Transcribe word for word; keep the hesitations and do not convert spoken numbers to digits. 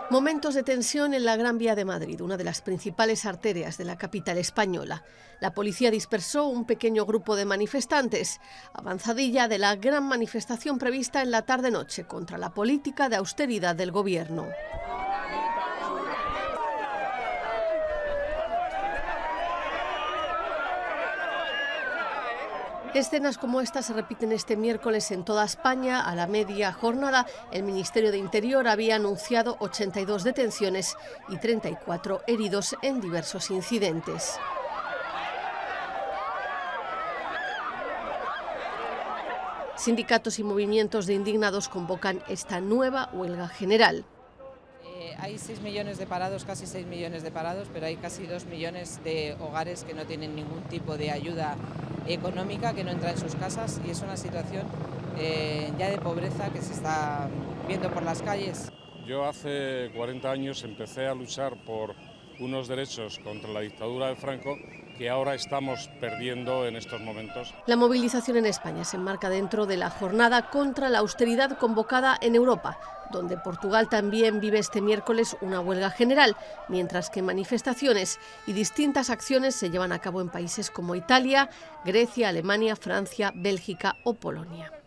Momentos de tensión en la Gran Vía de Madrid, una de las principales arterias de la capital española. La policía dispersó un pequeño grupo de manifestantes, avanzadilla de la gran manifestación prevista en la tarde-noche contra la política de austeridad del gobierno. Escenas como esta se repiten este miércoles en toda España. A la media jornada, el Ministerio de Interior había anunciado ochenta y dos detenciones y treinta y cuatro heridos en diversos incidentes. Sindicatos y movimientos de indignados convocan esta nueva huelga general. Eh, hay seis millones de parados, casi seis millones de parados, pero hay casi dos millones de hogares que no tienen ningún tipo de ayuda económica, que no entra en sus casas, y es una situación eh, ya de pobreza que se está viendo por las calles. Yo hace cuarenta años empecé a luchar por unos derechos contra la dictadura de Franco que ahora estamos perdiendo en estos momentos. La movilización en España se enmarca dentro de la jornada contra la austeridad convocada en Europa, donde Portugal también vive este miércoles una huelga general, mientras que manifestaciones y distintas acciones se llevan a cabo en países como Italia, Grecia, Alemania, Francia, Bélgica o Polonia.